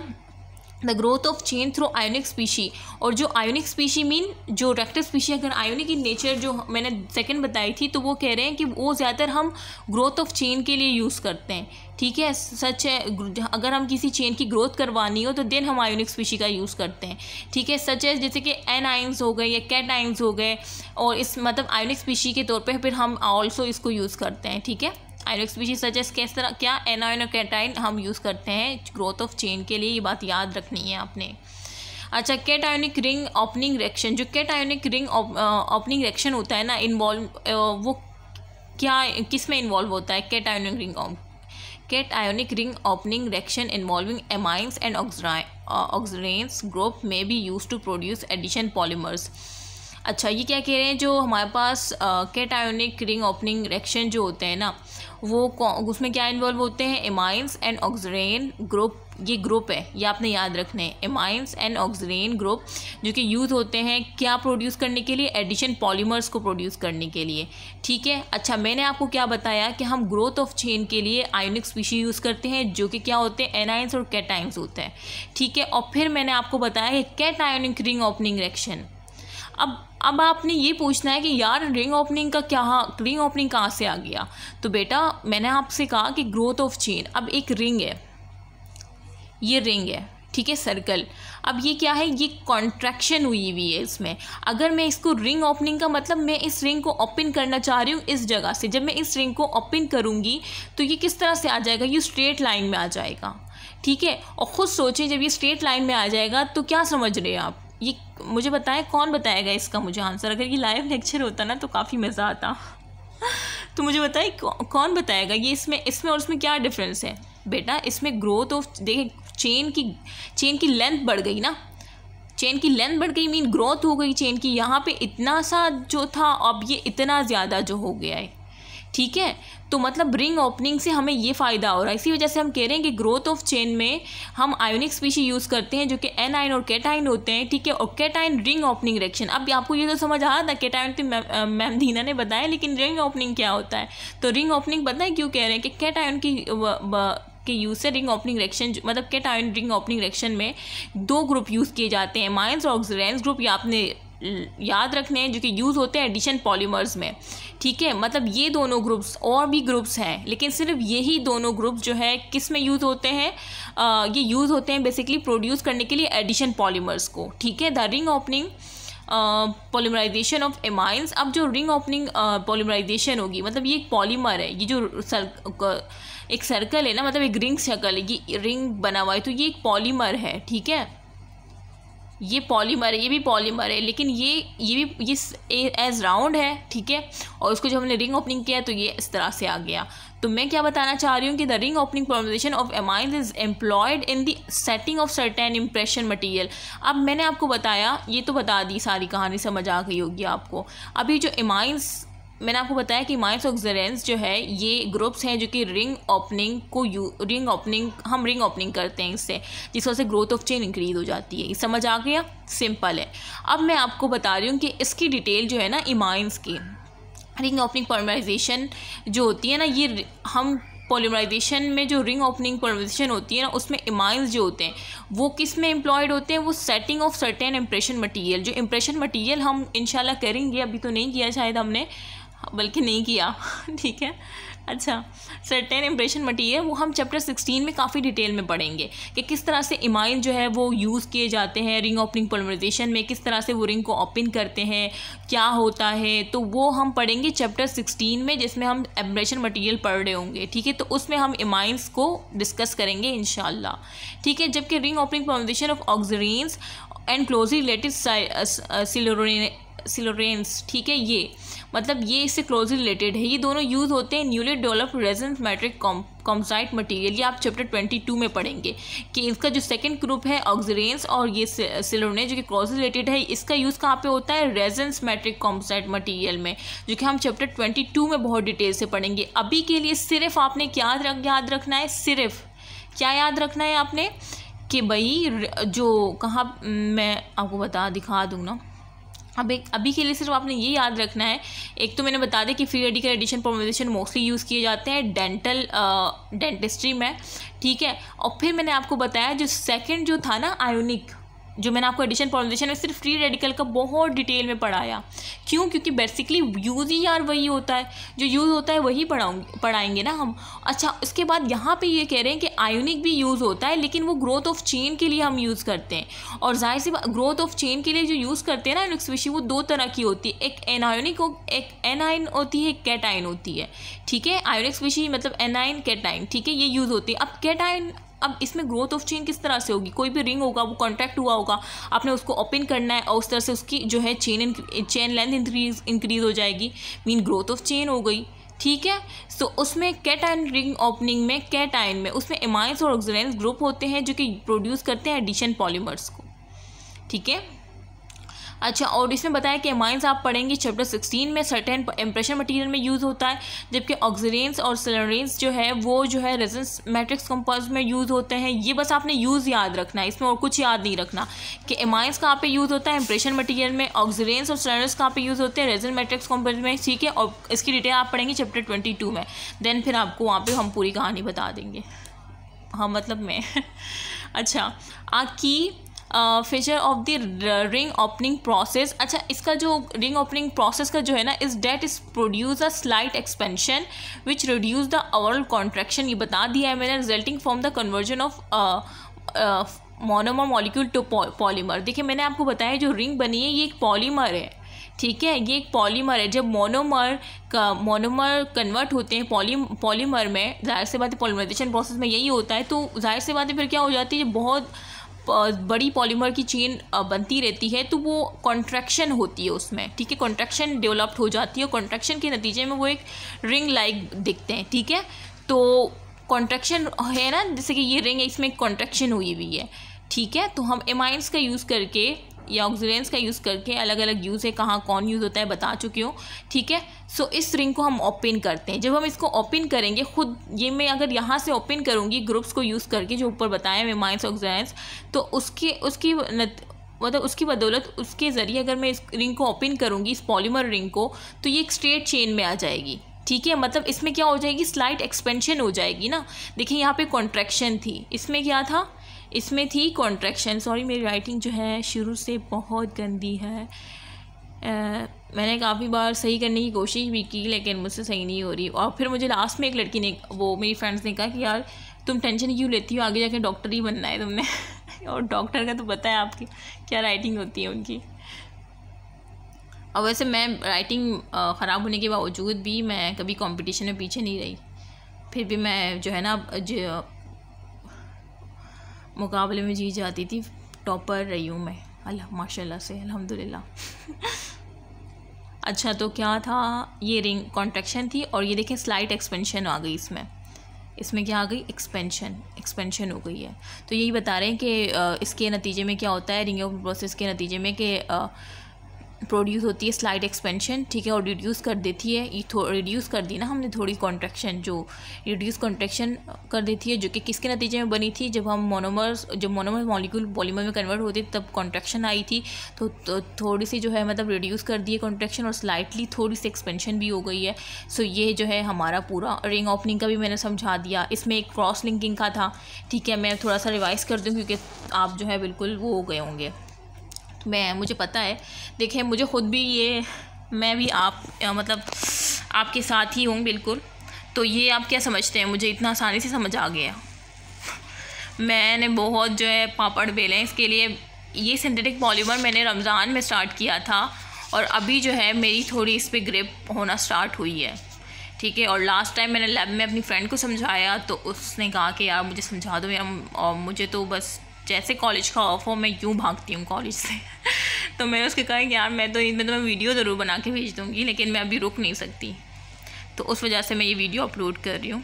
the growth of chain through ionic species, और जो आयोनिक स्पीशी मीन जो रेक्टिव स्पीशी, अगर आयोनिक इन नेचर जो मैंने सेकंड बताई थी तो वो कह रहे हैं कि वो ज़्यादातर हम ग्रोथ ऑफ चेन के लिए यूज़ करते हैं, ठीक है। सच है, अगर हम किसी चेन की ग्रोथ करवानी हो तो देन हम आयोनिक स्पीशी का यूज़ करते हैं, ठीक है। सच है, जैसे कि एन आइंस हो गए या कैट आइंस हो गए, और इस मतलब आयोनिक स्पीशी के तौर पर फिर हम ऑल्सो इसको यूज़ करते हैं, ठीक है। आयोनिक स्पीशीज सच एस किस तरह क्या एनायन और कैटाइन हम यूज़ करते हैं ग्रोथ ऑफ चेन के लिए, ये बात याद रखनी है आपने। अच्छा, cationic ring opening reaction, जो cationic ring opening reaction होता है ना इन्वॉल्व वो क्या किस में इन्वॉल्व होता है, cationic ring cationic ring opening reaction involving amines and oxiranes group में be use to produce addition polymers. अच्छा, ये क्या कह रहे हैं, जो हमारे पास cationic ring opening reaction जो होते हैं ना वो उसमें क्या इन्वॉल्व होते हैं, एमाइंस एंड ऑक्सीडेन ग्रुप, ये ग्रुप है ये आपने याद रखना है, एमाइंस एंड ऑक्सीडेन ग्रुप, जो कि यूज़ होते हैं क्या प्रोड्यूस करने के लिए, एडिशन पॉलीमर्स को प्रोड्यूस करने के लिए, ठीक है। अच्छा, मैंने आपको क्या बताया कि हम ग्रोथ ऑफ चेन के लिए आयोनिक स्पीशी यूज़ करते हैं जो कि क्या होते हैं, एनाइंस और कैटाइंस होते हैं, ठीक है। और फिर मैंने आपको बताया कि cationic ring opening reaction. अब अब आपने ये पूछना है कि यार रिंग ओपनिंग का क्या, रिंग ओपनिंग कहाँ से आ गया, तो बेटा मैंने आपसे कहा कि ग्रोथ ऑफ चेन, अब एक रिंग है, ये रिंग है, ठीक है, सर्कल। अब ये क्या है, ये कॉन्ट्रैक्शन हुई हुई है इसमें। अगर मैं इसको रिंग ओपनिंग का मतलब मैं इस रिंग को ओपन करना चाह रही हूँ इस जगह से, जब मैं इस रिंग को ओपन करूँगी तो ये किस तरह से आ जाएगा, ये स्ट्रेट लाइन में आ जाएगा, ठीक है। और ख़ुद सोचें, जब ये स्ट्रेट लाइन में आ जाएगा तो क्या समझ रहे हैं आप, ये मुझे बताएं कौन बताएगा इसका मुझे आंसर। अगर ये लाइव लेक्चर होता ना तो काफ़ी मज़ा आता तो मुझे बताइए कौन बताएगा ये इसमें इसमें और उसमें क्या डिफरेंस है। बेटा इसमें ग्रोथ ऑफ, देखिए चेन की चेन की लेंथ बढ़ गई ना, चेन की लेंथ बढ़ गई मीन ग्रोथ हो गई चेन की। यहाँ पे इतना सा जो था अब ये इतना ज़्यादा जो हो गया है, ठीक है। तो मतलब रिंग ओपनिंग से हमें ये फ़ायदा हो रहा है। इसी वजह से हम कह रहे हैं कि ग्रोथ ऑफ चेन में हम आयोनिक स्पीशी यूज़ करते हैं जो कि एनाइन और कैटाइन होते हैं, ठीक है। और कैटाइन रिंग ओपनिंग रिएक्शन, अब आपको ये तो समझ आ रहा था कैटाइन तो मैम दीना ने बताया, लेकिन रिंग ओपनिंग क्या होता है। तो रिंग ओपनिंग पता है क्यों कह रहे हैं कि कैटाइन की के यूज़ से रिंग ओपनिंग रिएक्शन, मतलब कैटाइन रिंग ओपनिंग रिएक्शन में दो ग्रुप यूज़ किए जाते हैं, एमाइंस और ऑक्सीडेंस ग्रुप, ये आपने याद रखने हैं, जो कि यूज़ होते हैं एडिशन पॉलीमर्स में, ठीक है। मतलब ये दोनों ग्रुप्स, और भी ग्रुप्स हैं लेकिन सिर्फ यही दोनों ग्रुप्स जो है किस में यूज़ होते हैं, आ, ये यूज़ होते हैं बेसिकली प्रोड्यूस करने के लिए एडिशन पॉलीमर्स को, ठीक है। The ring opening polymerization of amines. अब जो रिंग ओपनिंग पॉलीमराइजेशन होगी, मतलब ये एक पॉलीमर है, ये जो सर, एक सर्कल है ना, मतलब एक रिंग सर्कल है, ये रिंग बना हुआ है, तो ये एक पॉलीमर है, ठीक है। ये पॉलीमर है, ये भी पॉलीमर है, लेकिन ये ये भी ये एज राउंड है, ठीक है। और उसको जब हमने रिंग ओपनिंग किया तो ये इस तरह से आ गया। तो मैं क्या बताना चाह रही हूँ कि the ring opening polymerization of amines is employed in the setting of certain impression material. अब मैंने आपको बताया, ये तो बता दी, सारी कहानी समझ आ गई होगी आपको। अभी जो एमाइंस मैंने आपको बताया कि एमाइंस ऑक्सीडेंस जो है ये ग्रुप्स हैं जो कि रिंग ओपनिंग को यू रिंग ओपनिंग हम रिंग ओपनिंग करते हैं इससे, जिस वजह से ग्रोथ ऑफ चेन इंक्रीज हो जाती है। ये समझ आ गया, सिंपल है। अब मैं आपको बता रही हूँ कि इसकी डिटेल जो है ना, एमाइंस की रिंग ओपनिंग पॉलीमराइजेशन जो होती है ना, ये हम पॉलीमराइजेशन में जो रिंग ओपनिंग पॉलीमराइजेशन होती है ना, उसमें एमाइंस जो होते हैं वो किस में एम्प्लॉयड होते हैं, वो setting of certain impression material. जो इम्प्रेशन मटेरियल हम इंशाल्लाह करेंगे, अभी तो नहीं किया शायद हमने, बल्कि नहीं किया ठीक है। अच्छा, सर्टेन इम्प्रेशन मटेरियल वो हम चैप्टर सिक्सटीन में काफ़ी डिटेल में पढ़ेंगे कि किस तरह से एमाइन जो है वो यूज़ किए जाते हैं रिंग ओपनिंग पॉलीमराइजेशन में, किस तरह से वो रिंग को ओपन करते हैं, क्या होता है। तो वो हम पढ़ेंगे चैप्टर सिक्सटीन में, जिसमें हम इम्प्रेशन मटेरियल पढ़ रहे होंगे, ठीक है। तो उसमें हम एमाइंस को डिस्कस करेंगे इंशाल्लाह, ठीक है। जबकि ring opening polymerization of oxiranes and closely related siloranes, ठीक है, ये मतलब ये इससे क्लोजली रिलेटेड है। ये दोनों यूज़ होते हैं newly developed resonance matrix composite material. ये आप चैप्टर ट्वेंटी टू में पढ़ेंगे कि इसका जो सेकंड ग्रुप है ऑक्सीडेंस और ये सिलोरेंस जो कि क्लोजली रिलेटेड है, इसका यूज़ कहाँ पे होता है, रेजोनेंस मैट्रिक कॉम्पोजिट मटेरियल में, जो कि हम चैप्टर ट्वेंटी टू में बहुत डिटेल से पढ़ेंगे। अभी के लिए सिर्फ आपने क्या रख याद रखना है, सिर्फ क्या याद रखना है आपने कि भाई जो कहाँ, मैं आपको बता दिखा दूँ ना, अब एक अभी के लिए सिर्फ आपने ये याद रखना है, एक तो मैंने बता दिया कि free radical addition polymerization mostly use किए जाते हैं डेंटल डेंटिस्ट्री में, ठीक है। और फिर मैंने आपको बताया जो सेकंड जो था ना आयोनिक, जो मैंने आपको एडिशन पॉलीमराइजेशन में सिर्फ फ्री रेडिकल का बहुत डिटेल में पढ़ाया। क्यों? क्योंकि बेसिकली यूज़ ही यार वही होता है, जो यूज़ होता है वही पढ़ाऊंगे पढ़ाएंगे ना हम। अच्छा, इसके बाद यहाँ पे ये कह रहे हैं कि आयोनिक भी यूज़ होता है, लेकिन वो ग्रोथ ऑफ चेन के लिए हम यूज़ करते हैं। और जाहिर सी ग्रोथ ऑफ चेन के लिए जो यूज़ करते हैं ना आयोनिक स्पीशीज, वो दो तरह की होती है, एक एनायोनिक एक एनाइन होती है, एक कैटाइन होती है, ठीक है। आयोनिक स्पीशीज मतलब एनाइन कैटाइन, ठीक है, ये यूज़ होती है। अब कैटाइन, अब इसमें ग्रोथ ऑफ चेन किस तरह से होगी, कोई भी रिंग होगा वो कॉन्टैक्ट हुआ होगा, आपने उसको ओपन करना है और उस तरह से उसकी जो है chain chain length increase increase हो जाएगी, मीन ग्रोथ ऑफ चेन हो गई, ठीक है। सो उसमें कैटाइन रिंग ओपनिंग में कैटाइन में उसमें एमाइंस और ऑक्सीडेंस ग्रुप होते हैं जो कि प्रोड्यूस करते हैं एडिशन पॉलीमर्स को, ठीक है। अच्छा, और इसमें बताया कि एमाइंस आप पढ़ेंगे चैप्टर सिक्सटीन में, सर्टेन इम्प्रेशन मटेरियल में यूज़ होता है, जबकि ऑक्सीडेंस और सिलोरेंस जो है वो जो है रेजोनेंस मैट्रिक्स कंपाउंड्स में यूज़ होते हैं। ये बस आपने यूज़ याद रखना है, इसमें और कुछ याद नहीं रखना कि एमाइंस कहाँ पे यूज़ होता है, इम्प्रेशन मटेरियल में, ऑक्सीडेंस और सिलोरेंस कहाँ पे यूज़ होते हैं, रेजोनेंस मैट्रिक्स कंपाउंड्स में, ठीक है। और इसकी डिटेल आप पढ़ेंगे चैप्टर ट्वेंटी टू में, देन फिर आपको वहाँ पर हम पूरी कहानी बता देंगे, हाँ मतलब मैं अच्छा, a key feature of the ring opening process. अच्छा, इसका जो रिंग ओपनिंग प्रोसेस का जो है ना, इस that is produce a slight expansion which reduce the overall contraction, ये बता दिया है मैंने, resulting from the conversion of monomer molecule to polymer. देखिए मैंने आपको बताया जो रिंग बनी है ये एक पॉलीमर है, ठीक है, ये एक पॉलीमर है। जब मोनोमर का मोनोमर कन्वर्ट होते हैं पॉली पॉलीमर में, जाहिर सी बात है पॉलीमराइजेशन प्रोसेस में यही होता है, तो जाहिर सी बात है फिर क्या हो जाती है, बहुत बड़ी पॉलीमर की चेन बनती रहती है तो वो कॉन्ट्रैक्शन होती है उसमें, ठीक है, कॉन्ट्रैक्शन डेवलप्ड हो जाती है, कॉन्ट्रैक्शन के नतीजे में वो एक रिंग लाइक दिखते हैं, ठीक है। तो कॉन्ट्रैक्शन है ना, जैसे कि ये रिंग है इसमें कॉन्ट्रैक्शन हुई हुई है, ठीक है। तो हम एमाइंस का यूज़ करके या ऑक्सीडेंट्स का यूज़ करके, अलग अलग यूज़ है, कहाँ कौन यूज़ होता है बता चुकी हूँ, ठीक है। सो इस रिंग को हम ओपन करते हैं। जब हम इसको ओपन करेंगे खुद, ये मैं अगर यहाँ से ओपन करूँगी ग्रुप्स को यूज़ करके जो ऊपर बताया एमाइंस ऑक्सीडेंट्स, तो उसके उसकी मतलब उसकी बदौलत उसके ज़रिए अगर मैं इस रिंग को ओपन करूँगी, इस पॉलीमर रिंग को, तो ये एक स्ट्रेट चेन में आ जाएगी, ठीक है। मतलब इसमें क्या हो जाएगी, स्लाइट एक्सपेंशन हो जाएगी ना। देखिए यहाँ पे कॉन्ट्रैक्शन थी, इसमें क्या था, इसमें थी कॉन्ट्रैक्शन। सॉरी मेरी राइटिंग जो है शुरू से बहुत गंदी है, आ, मैंने काफ़ी बार सही करने की कोशिश भी की लेकिन मुझसे सही नहीं हो रही। और फिर मुझे लास्ट में एक लड़की ने, वो मेरी फ्रेंड्स ने कहा कि यार तुम टेंशन क्यों लेती हो, आगे जाके डॉक्टर ही बनना है तुमने और डॉक्टर का तो पता है आपकी क्या राइटिंग होती है उनकी। और वैसे मैं राइटिंग ख़राब होने के बावजूद भी मैं कभी कंपटीशन में पीछे नहीं रही, फिर भी मैं जो है ना जो मुकाबले में जीत जाती थी, टॉपर रही हूँ मैं, अल्लाह माशाल्लाह से, अल्हम्दुलिल्लाह अच्छा तो क्या था, ये रिंग कॉन्ट्रैक्शन थी और ये देखें स्लाइट एक्सपेंशन आ गई इसमें, इसमें क्या आ गई, एक्सपेंशन, एक्सपेंशन हो गई है। तो यही बता रहे हैं कि इसके नतीजे में क्या होता है, रिंग प्रोसेस के नतीजे में कि प्रोड्यूस होती है स्लाइड एक्सपेंशन, ठीक है, और रिड्यूस कर देती है, ये रिड्यूस कर दी ना हमने थोड़ी कॉन्ट्रैक्शन, जो रिड्यूस कॉन्ट्रैक्शन कर देती है, जो कि किसके नतीजे में बनी थी, जब हम मोनोमर्स जब मोनोमर मॉलिक्यूल पॉलीमर में कन्वर्ट होती तब कॉन्ट्रैक्शन आई थी, तो, तो थोड़ी सी जो है मतलब रिड्यूस कर दी है कॉन्ट्रैक्शन और स्लाइटली थोड़ी सी एक्सपेंशन भी हो गई है। सो ये जो है हमारा पूरा रिंग ओपनिंग का भी मैंने समझा दिया। इसमें एक क्रॉस लिंकिंग का था, ठीक है, मैं थोड़ा सा रिवाइज़ कर दूँ क्योंकि आप जो है बिल्कुल वो हो गए होंगे, मैं मुझे पता है। देखिए मुझे ख़ुद भी ये, मैं भी आप मतलब आपके साथ ही हूँ बिल्कुल। तो ये आप क्या समझते हैं, मुझे इतना आसानी से समझ आ गया, मैंने बहुत जो है पापड़ बेले हैं इसके लिए। ये सिंथेटिक पॉलीमर मैंने रमज़ान में स्टार्ट किया था और अभी जो है मेरी थोड़ी इस पर ग्रिप होना स्टार्ट हुई है, ठीक है। और लास्ट टाइम मैंने लैब में अपनी फ्रेंड को समझाया तो उसने कहा कि यार मुझे समझा दो यार, और मुझे तो बस जैसे कॉलेज का ऑफ हो मैं यूँ भागती हूँ कॉलेज से तो मैं उसके कहा कि यार मैं तो इनमें तो मैं वीडियो ज़रूर बना के भेज दूँगी लेकिन मैं अभी रुक नहीं सकती, तो उस वजह से मैं ये वीडियो अपलोड कर रही हूँ।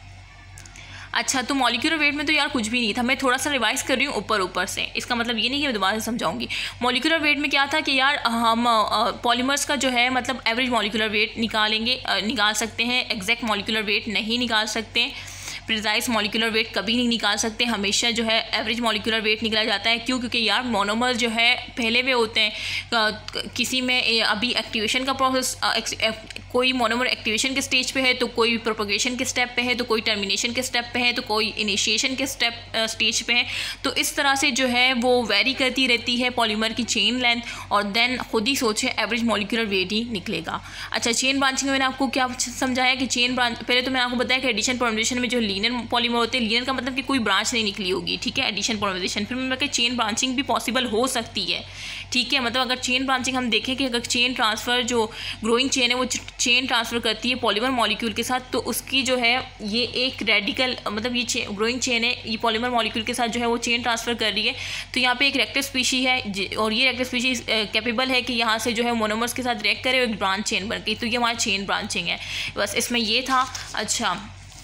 अच्छा तो मॉलिक्यूलर वेट में तो यार कुछ भी नहीं था, मैं थोड़ा सा रिवाइज कर रही हूँ ऊपर ऊपर से, इसका मतलब ये नहीं कि मैं दोबारा से समझाऊंगी। मॉलिक्यूलर वेट में क्या था कि यार हम पॉलीमर्स का जो है मतलब एवरेज मॉलिक्यूलर वेट निकालेंगे, निकाल सकते हैं, एग्जैक्ट मॉलिक्यूलर वेट नहीं निकाल सकते, प्रिसाइज मॉलिक्यूलर वेट कभी नहीं निकाल सकते, हमेशा जो है एवरेज मॉलिक्यूलर वेट निकाला जाता है। क्यों? क्योंकि यार मोनोमर जो है पहले वे होते हैं, किसी में अभी एक्टिवेशन का प्रोसेस, कोई मोनोमर एक्टिवेशन के स्टेज पे है तो कोई प्रोपगेशन के स्टेप पे है, तो कोई टर्मिनेशन के स्टेप पे है, तो कोई इनिशिएशन के स्टेप स्टेज पे है। तो इस तरह से जो है वो वेरी करती रहती है पॉलीमर की चेन लेंथ, और देन खुद ही सोचे एवरेज मॉलिक्यूलर वेट ही निकलेगा। अच्छा चेन ब्रांचिंग में मैंने आपको क्या समझाया कि चेन ब्रांच, पहले तो मैंने आपको बताया कि एडिशन पॉलीमराइजेशन में जो लीनियर पॉलीमर होते हैं, लीनियर का मतलब कि कोई ब्रांच नहीं निकली होगी, ठीक है, एडिशन पॉलीमराइजेशन। फिर मैंने कहा चेन ब्रांचिंग भी पॉसिबल हो सकती है, ठीक है, मतलब अगर चेन ब्रांचिंग हम देखें कि अगर चेन ट्रांसफ़र जो ग्रोइंग चेन है वो चेन ट्रांसफ़र करती है पॉलीमर मॉलिक्यूल के साथ, तो उसकी जो है ये एक रेडिकल मतलब ये ग्रोइंग चेन है, ये पॉलीमर मॉलिक्यूल के साथ जो है वो चेन ट्रांसफ़र कर रही है। तो यहाँ पे एक रेक्टिव स्पीशी है और ये रेक्टिव स्पीशी कैपेबल है कि यहाँ से जो है मोनोमर्स के साथ रिएक्ट करे और एक ब्रांच चेन बन गई, तो ये हमारी चेन ब्रांचिंग है, बस इसमें ये था। अच्छा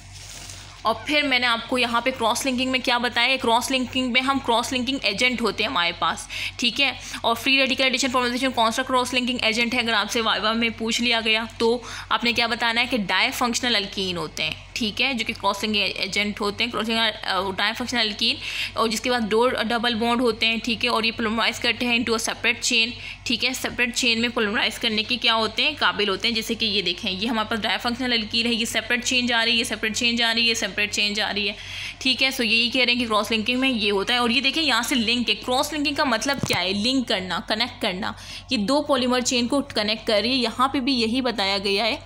और फिर मैंने आपको यहाँ पे क्रॉस लिंकिंग में क्या बताया, क्रॉस लिंकिंग में हम क्रॉस लिंकिंग एजेंट होते हैं हमारे पास, ठीक है। और फ्री रेडिकल एडिशन पॉलीमराइजेशन कौन सा क्रॉस लिंकिंग एजेंट है, अगर आपसे वाइवा में पूछ लिया गया तो आपने क्या बताना है कि डाई फंक्शनल अल्कीन होते हैं, ठीक है, जो कि क्रॉस लिंकिंग एजेंट होते हैं, क्रॉसिंग डाई फंक्शनल अल्कीन, और जिसके बाद दो डबल बॉन्ड होते हैं, ठीक है, और ये पोलीमराइज करते हैं इनटू अ सेपरेट चेन, ठीक है। सेपरेट चेन में पोलीमराइज करने के क्या होते हैं, काबिल होते हैं। जैसे कि ये देखें, ये हमारे पास डाई फंक्शनल अल्कीन है, ये सेपरेट चेन जा रही है, सेपरेट चेन जा रही है, सेपरेट चेन जा रही है, ठीक है। सो यही कह रहे हैं कि क्रॉस लिंकिंग में ये होता है। और ये देखें यहाँ से लिंक है, क्रॉस लिंकिंग का मतलब क्या है, लिंक करना, कनेक्ट करना, ये दो पॉलीमर चेन को कनेक्ट कर रही है। यहाँ पे भी यही बताया गया है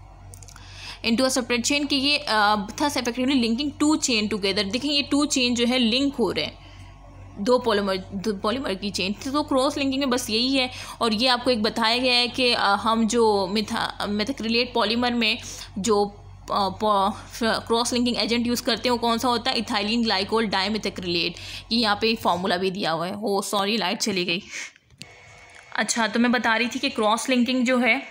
इनटू अ सेपरेट चेन कि ये thus effectively linking two chain together. देखिए ये टू चेन जो है लिंक हो रहे हैं, दो पॉलीमर दो पॉलीमर की चेन। तो क्रॉस लिंकिंग में बस यही है। और ये आपको एक बताया गया है कि हम जो मिथा मेथाक्रिलेट पॉलीमर में जो क्रॉस लिंकिंग एजेंट यूज़ करते हैं वो कौन सा होता है, इथाइलिन ग्लाइकोल डाइमेथाक्रिलेट। ये यहाँ पे फार्मूला भी दिया हुआ है। ओ सॉरी लाइट चली गई। अच्छा, तो मैं बता रही थी कि क्रॉस लिंकिंग जो है,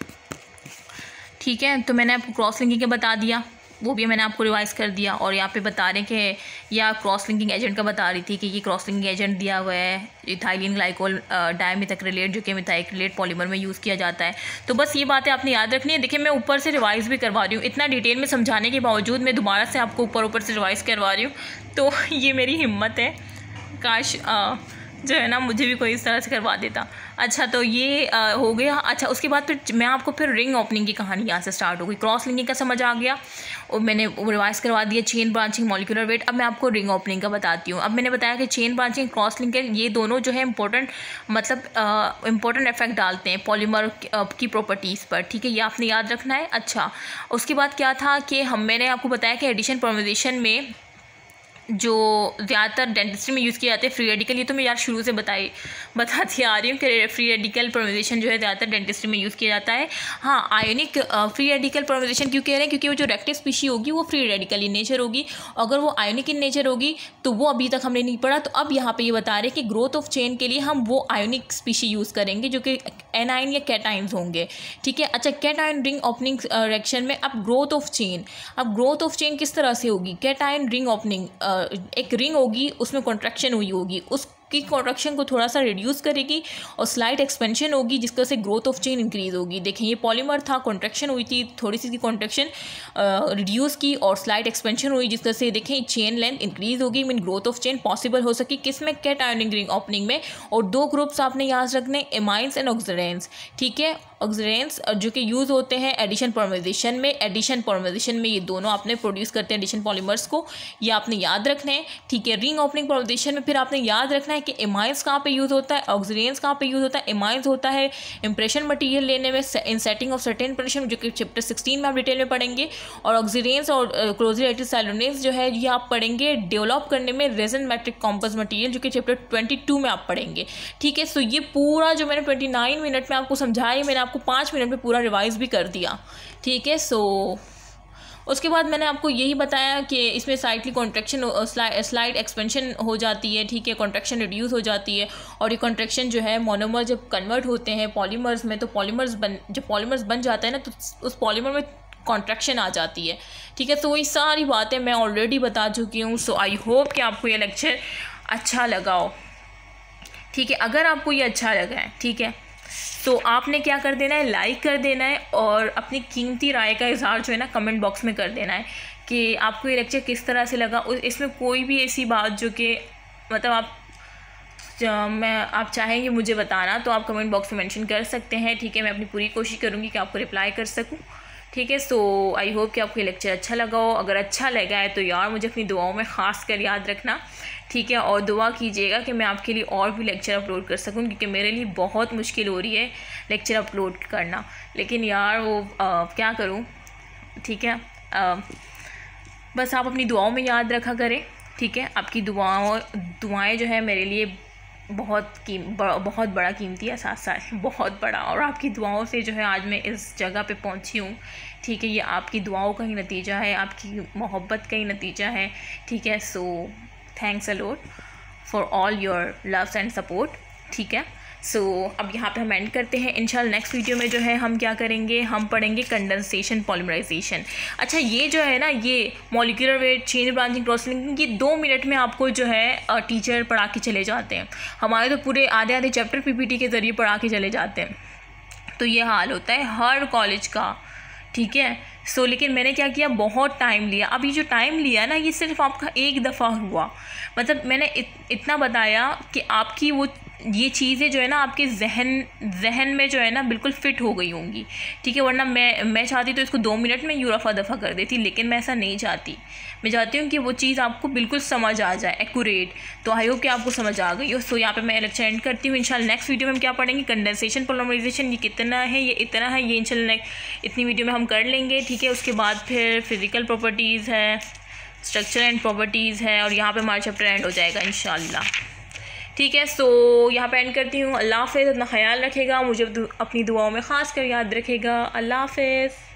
ठीक है, तो मैंने आपको क्रॉस लिंकिंग का बता दिया, वो भी मैंने आपको रिवाइज कर दिया। और यहाँ पे बता रहे हैं कि या क्रॉस लिंकिंग एजेंट का बता रही थी कि ये क्रॉस लिंकिंग एजेंट दिया हुआ है इथाइलिन ग्लाइकोल डाइमेथाक्रिलेट, जो कि मिथाइक्रिलेट पॉलीमर में यूज़ किया जाता है। तो बस ये बातें आपने याद रखनी है। देखिए मैं ऊपर से रिवाइज़ भी करवा रही हूँ, इतना डिटेल में समझाने के बावजूद मैं दोबारा से आपको ऊपर ऊपर से रिवाइज़ करवा रही हूँ। तो ये मेरी हिम्मत है, काश आ, जो है ना मुझे भी कोई इस तरह से करवा देता। अच्छा, तो ये आ, हो गया। अच्छा, उसके बाद फिर मैं आपको फिर रिंग ओपनिंग की कहानी यहाँ से स्टार्ट हो गई। क्रॉस लिंकिंग का समझ आ गया और मैंने रिवाइज करवा दिया, चेन ब्रांचिंग, मॉलिक्यूलर वेट। अब मैं आपको रिंग ओपनिंग का बताती हूँ। अब मैंने बताया कि चेन ब्रांचिंग, क्रॉस लिंकिंग, ये दोनों जो है इंपॉर्टेंट मतलब इंपॉर्टेंट इफेक्ट डालते हैं पॉलीमर की प्रॉपर्टीज़ पर, ठीक है, ये आपने याद रखना है। अच्छा, उसके बाद क्या था कि हम मैंने आपको बताया कि एडिशन पॉलिमराइजेशन में जो ज़्यादातर डेंटिस्ट्री में यूज़ किए जाते हैं फ्री रेडिकल, ये तो मैं यार शुरू से बताई बताती आ रही हूँ कि फ्री रेडिकल पॉलिमराइजेशन जो है ज़्यादातर डेंटिस्ट्री में यूज़ किया जाता है। हाँ, आयोनिक फ्री रेडिकल पॉलिमराइजेशन क्यों कह रहे हैं, क्योंकि वो जो रेक्टिव स्पीशी होगी वो फ्री रेडिकल इन नेचर होगी। अगर वो आयोनिक इन नेचर होगी तो वो अभी तक हमने नहीं पढ़ा। तो अब यहाँ पर ये बता रहे हैं कि ग्रोथ ऑफ चेन के लिए हम वो आयोनिक स्पीशी यूज़ करेंगे जो कि एनाइन या कैटाइन्स होंगे, ठीक है। अच्छा, कैटाइन रिंग ओपनिंग रिएक्शन में अब ग्रोथ ऑफ चेन, अब ग्रोथ ऑफ चेन किस तरह से होगी, कैटाइन रिंग ओपनिंग, एक रिंग होगी उसमें कॉन्ट्रैक्शन हुई होगी, उसकी कॉन्ट्रैक्शन को थोड़ा सा रिड्यूस करेगी और स्लाइट एक्सपेंशन होगी जिसकी वजह से ग्रोथ ऑफ चेन इंक्रीज होगी। देखें ये पॉलीमर था, कॉन्ट्रैक्शन हुई थी, थोड़ी सी कॉन्ट्रैक्शन रिड्यूस की और स्लाइट एक्सपेंशन हुई जिस तरह से देखें चेन लेंथ इंक्रीज होगी, mean growth of chain possible हो सकी किस में, कैटायनिक रिंग ओपनिंग में। और दो ग्रुप्स आपने याद रखने, एमाइंस एंड ऑक्सीडेंट्स, ठीक है। ऑक्सीडेंट्स जो कि यूज़ होते हैं एडिशन पॉलिमराइजेशन में, एडिशन पॉलिमराइजेशन में ये दोनों आपने प्रोड्यूस करते हैं एडिशन पॉलीमर्स को, ये आपने याद रखना है, ठीक है। रिंग ओपनिंग पॉलिमराइजेशन में फिर आपने याद रखना है कि एमाइंस कहाँ पे यूज़ होता है, ऑक्सीडेंट्स कहाँ पे यूज़ होता है। एमाइंस होता है इंप्रेशन मटेरियल लेने में, in setting of certain impression, जो कि चैप्टर सिक्सटीन में आप डिटेल में पढ़ेंगे। और ऑक्सीडेंट्स और क्लोजरेटिव सैलुनेट्स जो है ये आप पढ़ेंगे डेवलप करने में रेजन मैट्रिक कॉम्पोज मटेरियल, जो कि चैप्टर ट्वेंटी टू में आप पढ़ेंगे, ठीक है। सो ये पूरा जो मैंने ट्वेंटी नाइन मिनट में आपको समझाया मैंने आपको पाँच मिनट में पूरा रिवाइज भी कर दिया, ठीक है। सो उसके बाद मैंने आपको यही बताया कि इसमें साइटली कॉन्ट्रैक्शन स्लाइड एक्सपेंशन हो जाती है, ठीक है, कॉन्ट्रैक्शन रिड्यूस हो जाती है। और ये कॉन्ट्रैक्शन जो है मोनोमर जब कन्वर्ट होते हैं पॉलीमर्स में, तो पॉलीमर्स बन जब पॉलीमर्स बन जाता है ना तो उस पॉलीमर में कॉन्ट्रैक्शन आ जाती है, ठीक है। तो वही सारी बातें मैं ऑलरेडी बता चुकी हूँ। सो आई होप कि आपको ये लेक्चर अच्छा लगा हो, ठीक है। अगर आपको ये अच्छा लगा है, ठीक है, तो आपने क्या कर देना है, लाइक कर देना है और अपनी कीमती राय का इजहार जो है ना कमेंट बॉक्स में कर देना है कि आपको ये लेक्चर किस तरह से लगा। इसमें कोई भी ऐसी बात जो कि मतलब आप मैं आप चाहेंगे मुझे बताना तो आप कमेंट बॉक्स में मेंशन कर सकते हैं, ठीक है। मैं अपनी पूरी कोशिश करूँगी कि आपको रिप्लाई कर सकूँ, ठीक है। सो आई होप कि आपको ये लेक्चर अच्छा लगा हो। अगर अच्छा लगा है तो यार मुझे अपनी दुआओं में ख़ास कर याद रखना, ठीक है। और दुआ कीजिएगा कि मैं आपके लिए और भी लेक्चर अपलोड कर सकूं, क्योंकि मेरे लिए बहुत मुश्किल हो रही है लेक्चर अपलोड करना। लेकिन यार वो आ, क्या करूं, ठीक है। आ, बस आप अपनी दुआओं में याद रखा करें, ठीक है। आपकी दुआओं दुआएं जो है मेरे लिए बहुत कीम बहुत बड़ा कीमती एहसास है, बहुत बड़ा। और आपकी दुआओं से जो है आज मैं इस जगह पे पहुंची हूँ, ठीक है। ये आपकी दुआओं का ही नतीजा है, आपकी मोहब्बत का ही नतीजा है, ठीक है। So thanks a lot for all your loves and support, ठीक है। सो so, अब यहाँ पे हम एंड करते हैं। इंशाल्लाह नेक्स्ट वीडियो में जो है हम क्या करेंगे, हम पढ़ेंगे कंडेंसेशन पॉलिमराइजेशन। अच्छा, ये जो है ना ये molecular weight, chain branching, cross linking, ये दो मिनट में आपको जो है टीचर पढ़ा के चले जाते हैं। हमारे तो पूरे आधे आधे चैप्टर पीपीटी के ज़रिए पढ़ा के चले जाते हैं। तो ये हाल होता है हर कॉलेज का, ठीक है। सो so, लेकिन मैंने क्या किया, बहुत टाइम लिया। अब ये जो टाइम लिया ना ये सिर्फ आपका एक दफ़ा हुआ, मतलब मैंने इत, इतना बताया कि आपकी वो ये चीज़ें जो है ना आपके जहन जहन में जो है ना बिल्कुल फ़िट हो गई होंगी, ठीक है। वरना मैं मैं चाहती तो इसको दो मिनट में यूँ रफ़ा दफ़ा कर देती, लेकिन मैं ऐसा नहीं चाहती। मैं चाहती हूँ कि वो चीज़ आपको बिल्कुल समझ आ जाए, एक्यूरेट। तो आई होप कि आपको समझ आ गई हो। सो यहाँ पे मैं लेक्चर एंड करती हूँ। इंशाल्लाह नेक्स्ट वीडियो में हम क्या पढ़ेंगे, कंडेंसेशन पॉलिमराइजेशन, ये कितना है, ये इतना है, ये इंशाल्लाह इतनी वीडियो में हम कर लेंगे, ठीक है। उसके बाद फिर फिज़िकल प्रॉपर्टीज़ है, स्ट्रक्चर एंड प्रॉपर्टीज़ है, और यहाँ पर हमारा चैप्टर एंड हो जाएगा इंशाल्लाह, ठीक है, सो यहाँ पे एंड करती हूँ। अल्लाह हाफ़िज़, अपना ख्याल रखेगा, मुझे अपनी दुआओं में ख़ास कर याद रखेगा। अल्लाह हाफ़िज़।